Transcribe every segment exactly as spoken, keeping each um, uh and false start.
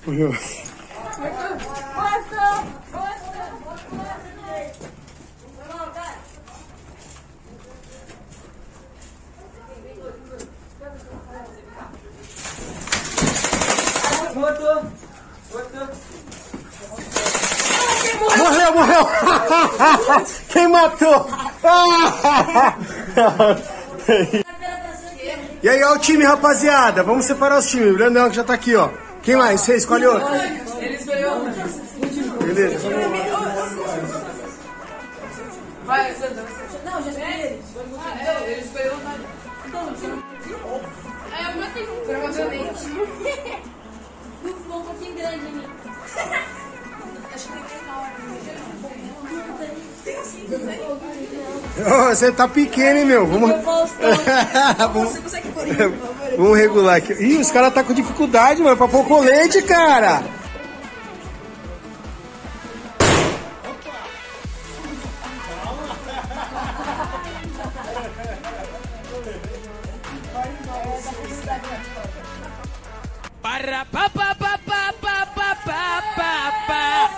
Morreu, morreu! Quem matou? E aí, ó o time, rapaziada. Vamos separar os times. O Leandrão que já tá aqui, ó. Quem mais? Você escolhe outro. Ele escolheu outro. Beleza. Vai, Sandra. Não, já escolhi ele. Ele escolheu outro. É, eu matei um. Provavelmente. Ficou um pouquinho grande em mim. Acho que vai ter na hora. Oh, você tá pequeno, hein, meu? Vamos... Vamos... Vamos regular aqui. Ih, os caras tá com dificuldade, mano, pra pôr colete, cara. Para pa pa pa pa pa pa pa pa pa.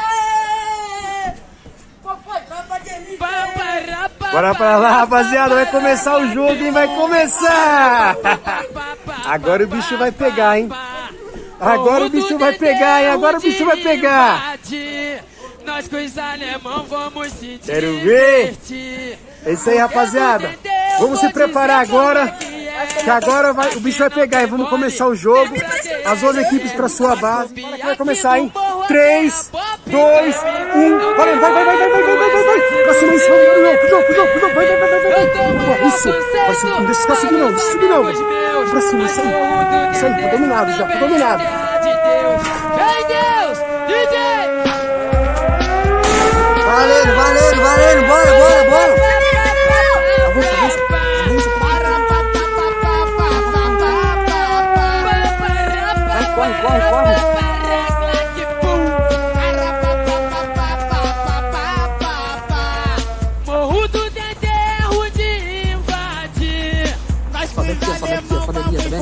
Bora pra lá, rapaziada, vai começar o jogo, hein? Vai começar! Agora o bicho vai pegar, hein? Agora o bicho vai pegar, hein? Agora o bicho vai pegar! Nós com os alemão vamos se divertir. Quero ver! É isso aí, rapaziada. Vamos se preparar agora, que agora vai, o bicho vai pegar, hein? Vamos começar o jogo. As duas equipes pra sua base. Bora que vai começar, hein? três, dois, um. Vai, vai, vai, vai, vai, vai, vai, vai, vai, vai. Pra cima, isso, vai, vai, vai, vai, vai, isso. Pra cima, não deixa subir não, deixa subir não. Pra cima, isso aí. Isso aí, tá dominado já, tá dominado. Vem Deus, D J. Valendo, valendo, valendo, bora, bora, bora. Avança, avança, avança. Vai, corre, corre, corre. Morro do Dedé, de invadir. Nós Sobe aqui, sobe aqui, sobe ali, tá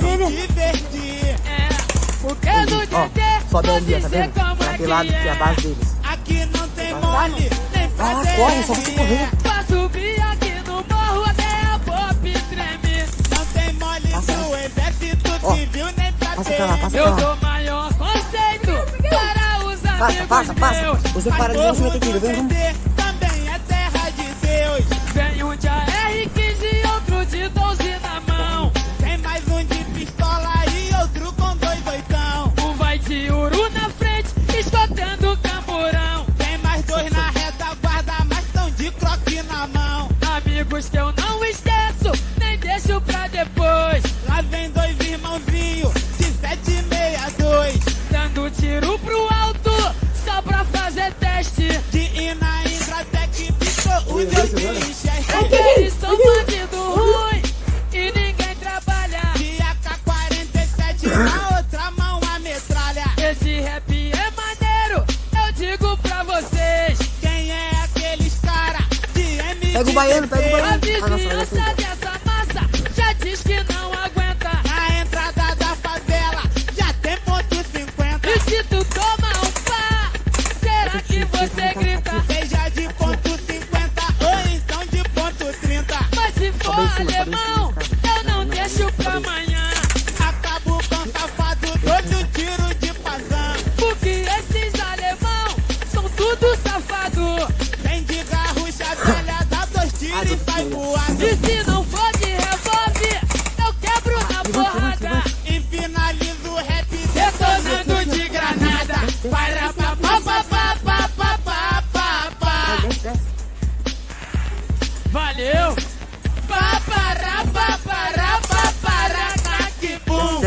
vendo? É, porque no Dedé sobe ali, tá vendo? Tá aquele lado que é a base deles. Aqui não tem mole, nem pra Ah, corre, só você correr. pra subir aqui no morro até a pop treme. Não tem mole no exército civil, nem pra Passa pra lá, passa pra Eu lá. dou maior conceito para os Passa, amigos passa, passa. meus. Você para de você vai ter que ir, vem, vamos. também é terra de Deus. Vem um de A R quinze e outro de doze na mão. Tem mais um de pistola e outro com dois oitão. Um vai de uru na frente, escotando o camburão. Tem mais dois na retaguarda, mas tão de croque na mão. Amigos que eu não esqueço, nem deixo pra depois. Lá vem dois irmãozinhos de sete seis dois. Dando tiro pro alto, só pra fazer teste. De Ina Indratec, pistou o Deus de Winchester. Eles são bandido ruim e ninguém trabalha. De A K quarenta e sete, na outra mão a metralha. Esse rap é maneiro, eu digo pra vocês. Quem é aqueles cara de M D? Pega o baiano, pega o A baiano. Ah, nossa, vai vizinhança ser. dessa massa já diz que não aguenta. Na entrada da favela já tem ponto cinquenta. E se tu toma um pá, será que você grita? Seja de ponto cinquenta ou então de ponto trinta. Mas se for alemão, eu não deixo pra amanhã. Acabo com safado, dou-lhe o tiro de pazão. Porque esses alemão são tudo safado. Vem de garrucha velha, dá dois tiros e sai voando. E se não for de revólver, eu quebro na porrada. E finalizo o rap Detonando de granada. Para pa pa pa pa pa pa pa pa pa. Valeu. Pa para pa para pa para taque bum.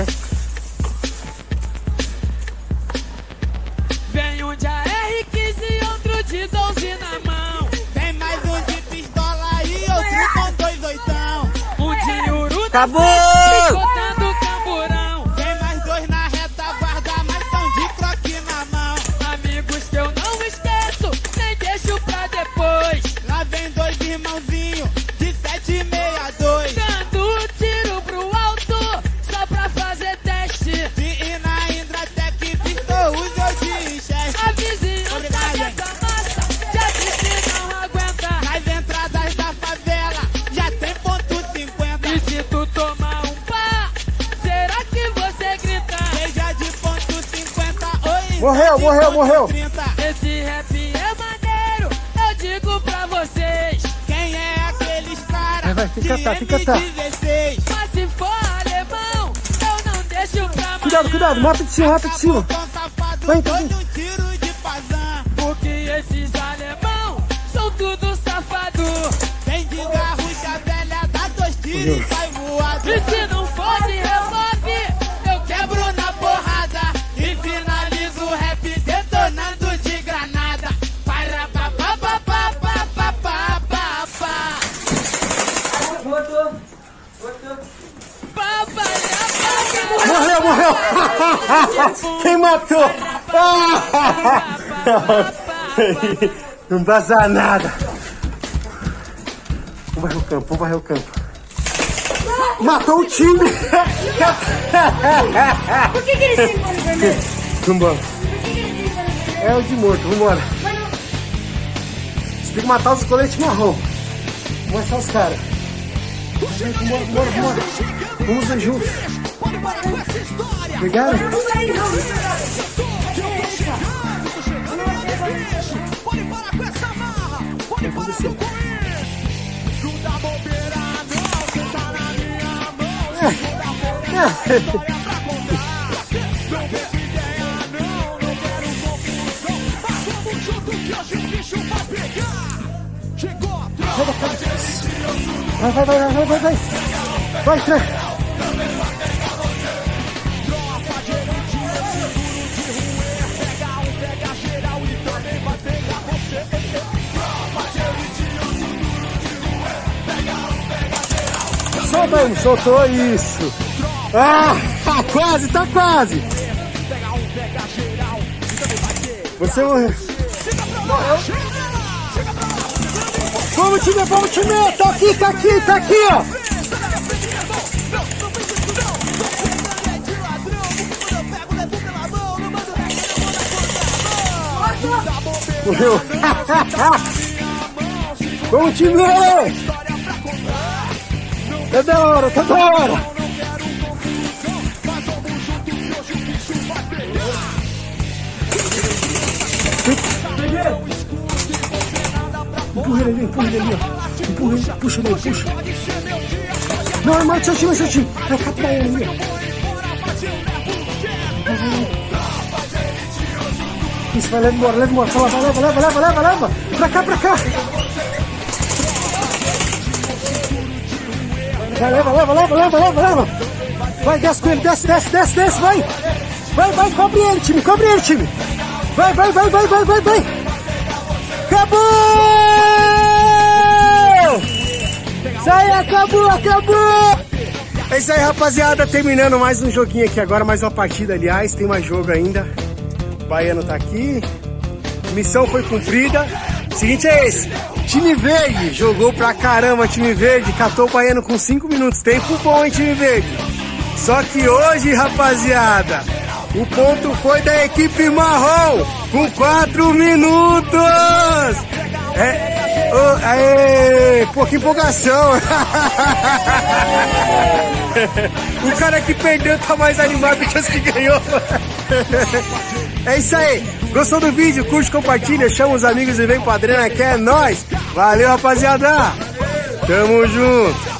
Vem um de A R quinze e outro de doze na mão. tem mais um de pistola e outro com dois oitão. Um de uru na Acabou! frente, escotando o camburão. Tem mais dois na retaguarda, mas tão de croque na mão. Amigos que eu não esqueço, nem deixo pra depois. Lá vem dois irmãozinhos de sete seis dois. Dando tiro pro alto, só pra fazer teste. De Ina Indratec, pistou Morreu, morreu, morreu. Esse rap é maneiro, eu digo pra vocês. Quem é aqueles caras? Vai, vai, fica tá, fica tá. Mas se for alemão, eu não deixo pra mais. Cuidado, cuidado, mata de cima, mata de cima. Vai, vai. Porque esses alemão são tudo safado. Vem de garrucha velha, dá dois tiros e sai voado. E se não for de revólver, eu quebro na porrada e finalizo o rap detonando de granada. Para pa pa pa pa pa pa pa pa pa. Botou, botou. Pa pa pa pa. Morreu, morreu. Quem matou? Não vaza nada. Vamos varrer o campo, vamos varrer o campo. Matou o time. Por que, que eles têm pano vermelho? Vambora. Por que, que eles têm pano vermelho? É o de morto, vambora. Mas não... Você tem que matar os coletes marrom. Vamos achar os caras. Vambora, vambora, vambora. Vamos ver juntos. Pegaram? Eu não saí não, viu, galera? Pode parar com essa marra, pode parar com isso. Não dá bobeira não, você tá na minha mão. História pra contar. Não tem ideia não, não quero confusão. Mas vamos junto que hoje o bicho vai pegar. Chegou a tropa. Vai, vai, vai, vai, vai, vai. Vai, Tré. Soltamos, soltou isso. Ah, quase, tá quase. Você morreu. Morreu. Vamos, time, vamos, time. Tá aqui, tá aqui, tá aqui, ó. Morreu. Vamos, time. Tá da hora, tá da hora! Empurra ele ali, empurra ele ali, ó. Empurra ele, puxa ele, puxa. Não, é mais seu time, é seu time. Vai capturar ele ali, ó. Isso, vai, leva embora, leva embora. Leva, leva, leva, leva, leva, leva. Pra cá, pra cá. Vai, leva, leva, leva, leva, leva, leva. Vai, desce com ele, desce, desce, desce, desce, vai. Vai, vai, cobre ele, time, cobre ele, time. Vai, vai, vai, vai, vai, vai, vai. Acabou! Isso aí, acabou, acabou! É isso aí, rapaziada, terminando mais um joguinho aqui agora, mais uma partida, aliás, tem mais jogo ainda. O Baiano tá aqui. Missão foi cumprida. O seguinte é esse. Time Verde jogou pra caramba, time Verde, catou o Baiano com cinco minutos. Tempo bom, hein, time Verde? Só que hoje, rapaziada, o ponto foi da equipe marrom, com quatro minutos! É, oh, aê, pô, que empolgação! O cara que perdeu tá mais animado que os que ganhou. É isso aí. Gostou do vídeo? Curte, compartilha, chama os amigos e vem pra Adrena, que é nóis. Valeu, rapaziada. Tamo junto.